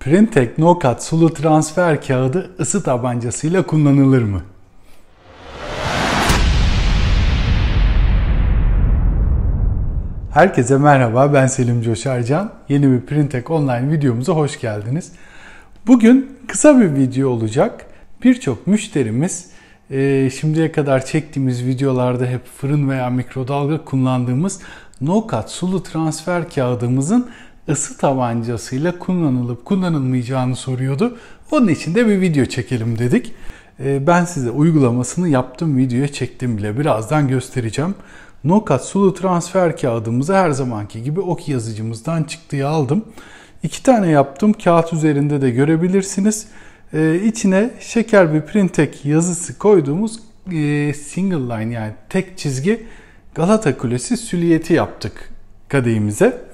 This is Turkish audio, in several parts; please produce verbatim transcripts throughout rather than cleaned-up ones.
Printek No-Cut sulu transfer kağıdı ısı tabancasıyla kullanılır mı? Herkese merhaba, ben Selim Coşarcan. Yeni bir Printek Online videomuza hoş geldiniz. Bugün kısa bir video olacak. Birçok müşterimiz e, şimdiye kadar çektiğimiz videolarda hep fırın veya mikrodalga kullandığımız No-Cut sulu transfer kağıdımızın ısı tabancasıyla kullanılıp kullanılmayacağını soruyordu. Onun için de bir video çekelim dedik. Ben size uygulamasını yaptım, videoya çektim bile. Birazdan göstereceğim. No-Cut sulu transfer kağıdımızı her zamanki gibi ok yazıcımızdan çıktıya aldım. İki tane yaptım. Kağıt üzerinde de görebilirsiniz. İçine şeker bir Printek yazısı koyduğumuz single line, yani tek çizgi Galata Kulesi süliyeti yaptık kadehimize.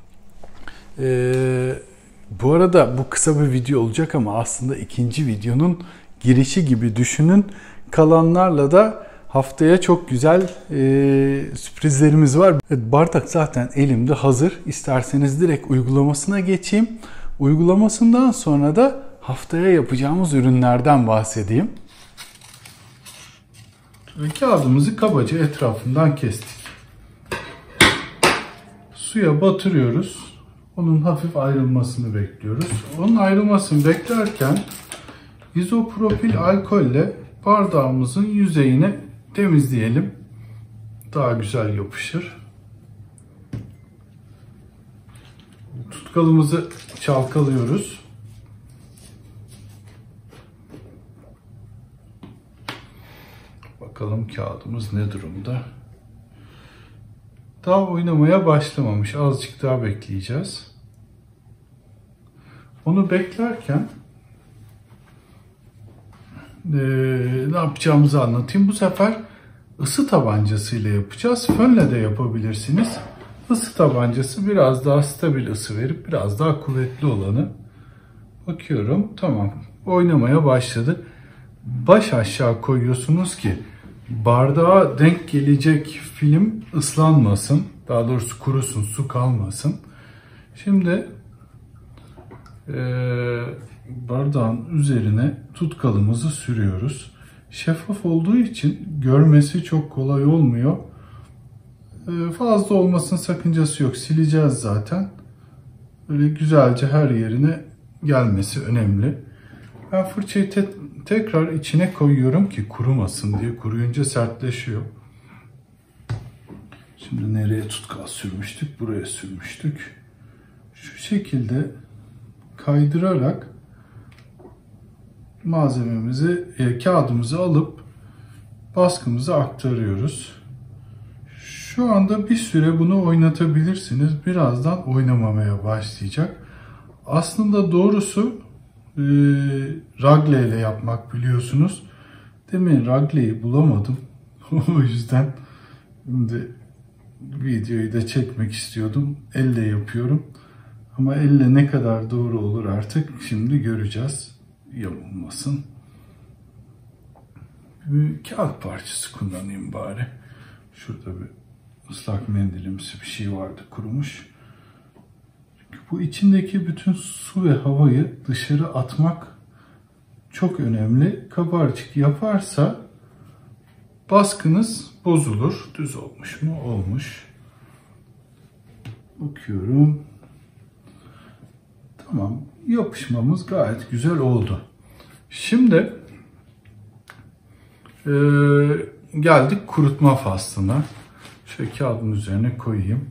Ee, bu arada bu kısa bir video olacak ama aslında ikinci videonun girişi gibi düşünün. Kalanlarla da haftaya çok güzel e, sürprizlerimiz var. Evet, bardak zaten elimde hazır. İsterseniz direkt uygulamasına geçeyim. Uygulamasından sonra da haftaya yapacağımız ürünlerden bahsedeyim. Ve kağıdımızı kabaca etrafından kestik. Suya batırıyoruz. Onun hafif ayrılmasını bekliyoruz. Onun ayrılmasını beklerken izopropil alkolle bardağımızın yüzeyini temizleyelim. Daha güzel yapışır. Tutkalımızı çalkalıyoruz. Bakalım kağıdımız ne durumda? Daha oynamaya başlamamış. Azıcık daha bekleyeceğiz. Onu beklerken ee, ne yapacağımızı anlatayım. Bu sefer ısı tabancasıyla yapacağız. Fönle de yapabilirsiniz. Isı tabancası biraz daha stabil ısı verip biraz daha kuvvetli olanı. Bakıyorum. Tamam. Oynamaya başladı. Baş aşağı koyuyorsunuz ki bardağa denk gelecek film ıslanmasın. Daha doğrusu kurusun, su kalmasın. Şimdi e, bardağın üzerine tutkalımızı sürüyoruz. Şeffaf olduğu için görmesi çok kolay olmuyor. E, fazla olmasının sakıncası yok. Sileceğiz zaten. Böyle güzelce her yerine gelmesi önemli. Ben fırçayı te tekrar içine koyuyorum ki kurumasın diye. Kuruyunca sertleşiyor. Şimdi nereye tutkal sürmüştük? Buraya sürmüştük. Şu şekilde kaydırarak malzememizi, e, kağıdımızı alıp baskımıza aktarıyoruz. Şu anda bir süre bunu oynatabilirsiniz. Birazdan oynamamaya başlayacak. Aslında doğrusu e, ragle ile yapmak, biliyorsunuz. Demin ragleyi bulamadım. O yüzden şimdi videoyu da çekmek istiyordum. Elle yapıyorum. Ama elle ne kadar doğru olur artık şimdi göreceğiz. Yamulmasın. Bir kağıt parçası kullanayım bari. Şurada bir ıslak mendilimsi bir şey vardı, kurumuş. Çünkü bu içindeki bütün su ve havayı dışarı atmak çok önemli. Kabarcık yaparsa baskınız bozulur. Düz olmuş mu? Olmuş. Bakıyorum. Tamam. Yapışmamız gayet güzel oldu. Şimdi e, geldik kurutma faslına. Şöyle kağıdın üzerine koyayım.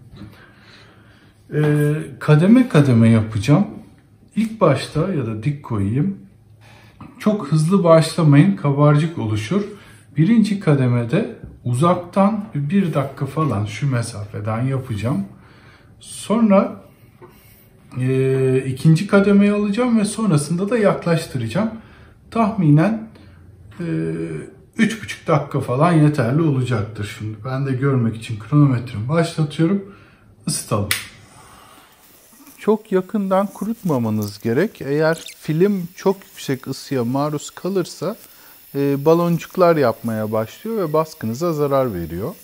E, kademe kademe yapacağım. İlk başta ya da dik koyayım. Çok hızlı başlamayın. Kabarcık oluşur. Birinci kademede uzaktan bir dakika falan şu mesafeden yapacağım. Sonra e, ikinci kademeyi alacağım ve sonrasında da yaklaştıracağım. Tahminen e, üç buçuk dakika falan yeterli olacaktır. Şimdi ben de görmek için kronometremi başlatıyorum. Isıtalım. Çok yakından kurutmamanız gerek. Eğer film çok yüksek ısıya maruz kalırsa e, baloncuklar yapmaya başlıyor ve baskınıza zarar veriyor.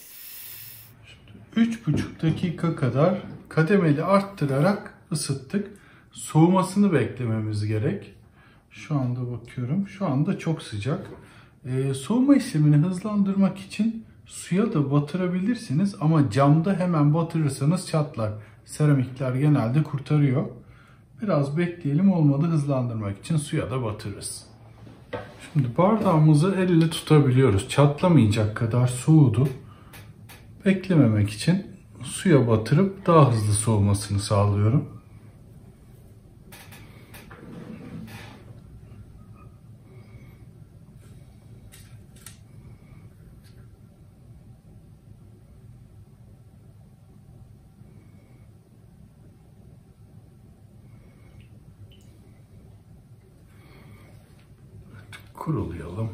üç buçuk dakika kadar kademeli arttırarak ısıttık. soğumasını beklememiz gerek. Şu anda bakıyorum. Şu anda çok sıcak. Ee, soğuma işlemini hızlandırmak için suya da batırabilirsiniz ama camda hemen batırırsanız çatlar. Seramikler genelde kurtarıyor. Biraz bekleyelim, olmadı hızlandırmak için suya da batırırız. Şimdi bardağımızı elle tutabiliyoruz. Çatlamayacak kadar soğudu. Beklememek için suya batırıp daha hızlı soğumasını sağlıyorum. Kurulayalım.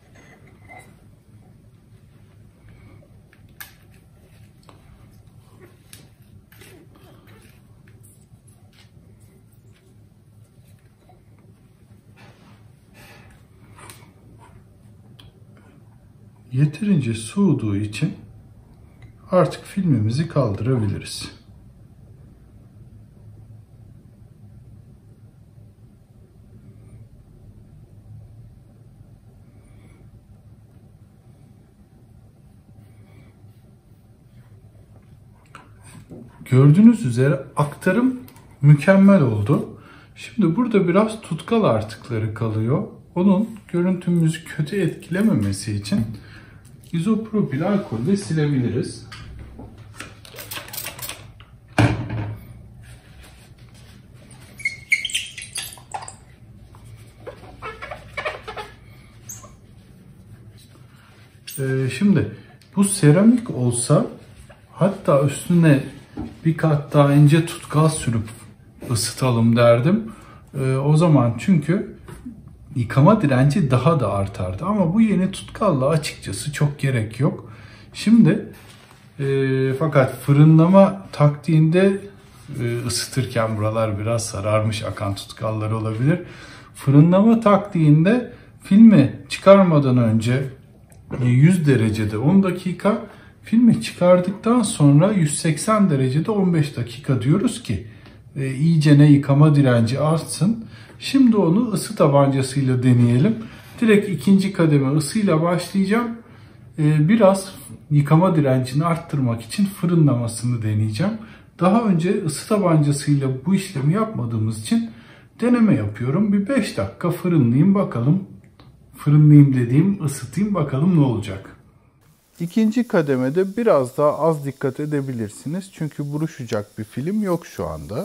Yeterince soğuduğu için artık filmimizi kaldırabiliriz. Gördüğünüz üzere aktarım mükemmel oldu. Şimdi burada biraz tutkal artıkları kalıyor. Onun görüntümüzü kötü etkilememesi için izopropil alkolle silebiliriz. Ee, şimdi bu seramik olsa, hatta üstüne bir kat daha ince tutkal sürüp ısıtalım derdim. Ee, o zaman çünkü yıkama direnci daha da artardı. Ama bu yeni tutkalla açıkçası çok gerek yok. Şimdi e, fakat fırınlama taktiğinde e, ısıtırken buralar biraz sararmış, akan tutkallar olabilir. Fırınlama taktiğinde filmi çıkarmadan önce yüz derecede on dakika, filmi çıkardıktan sonra yüz seksen derecede on beş dakika diyoruz ki e, iyicene yıkama direnci artsın. Şimdi onu ısı tabancasıyla deneyelim. Direkt ikinci kademe ısıyla başlayacağım. E, biraz yıkama direncini arttırmak için fırınlamasını deneyeceğim. Daha önce ısı tabancasıyla bu işlemi yapmadığımız için deneme yapıyorum. Bir beş dakika fırınlayayım bakalım. Fırınlayayım dediğim, ısıtayım bakalım ne olacak. İkinci kademede biraz daha az dikkat edebilirsiniz. Çünkü buruşacak bir film yok şu anda.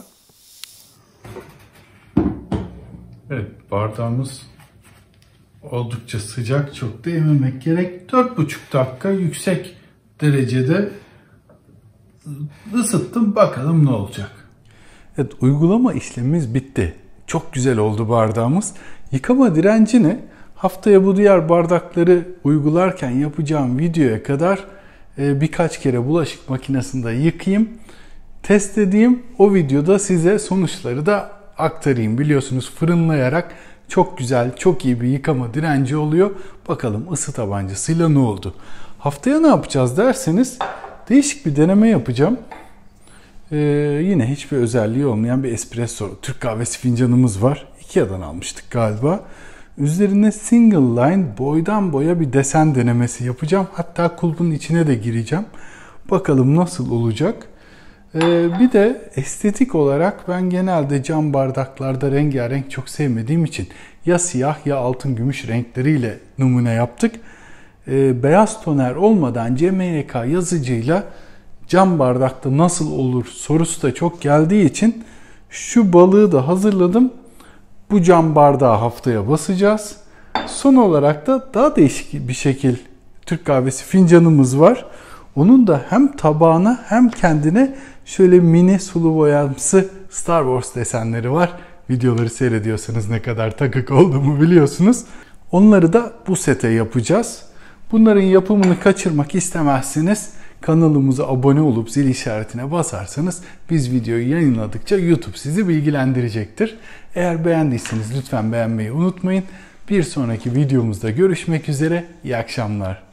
Evet, bardağımız oldukça sıcak. Çok da yememek gerek. dört buçuk dakika yüksek derecede ısıttım. Bakalım ne olacak. Evet, uygulama işlemimiz bitti. Çok güzel oldu bardağımız. Yıkama direncini haftaya bu diğer bardakları uygularken yapacağım videoya kadar birkaç kere bulaşık makinesinde yıkayayım, test edeyim. O videoda size sonuçları da aktarayım. Biliyorsunuz fırınlayarak çok güzel, çok iyi bir yıkama direnci oluyor. Bakalım ısı tabancasıyla ne oldu? Haftaya ne yapacağız derseniz değişik bir deneme yapacağım. Ee, yine hiçbir özelliği olmayan bir espresso Türk kahvesi fincanımız var. Ikea'dan almıştık galiba. Üzerine single line boydan boya bir desen denemesi yapacağım. Hatta kulbun içine de gireceğim. Bakalım nasıl olacak. Ee, bir de estetik olarak ben genelde cam bardaklarda rengarenk çok sevmediğim için ya siyah ya altın gümüş renkleriyle numune yaptık. Ee, beyaz toner olmadan C M Y K yazıcıyla cam bardakta nasıl olur sorusu da çok geldiği için şu balığı da hazırladım. Bu cam bardağı haftaya basacağız. Son olarak da daha değişik bir şekil Türk kahvesi fincanımız var. Onun da hem tabağına hem kendine şöyle mini sulu boyamsı Star Wars desenleri var. Videoları seyrediyorsanız ne kadar takık olduğumu biliyorsunuz. Onları da bu sete yapacağız. Bunların yapımını kaçırmak istemezseniz kanalımıza abone olup zil işaretine basarsanız biz videoyu yayınladıkça YouTube sizi bilgilendirecektir. Eğer beğendiyseniz lütfen beğenmeyi unutmayın. Bir sonraki videomuzda görüşmek üzere. İyi akşamlar.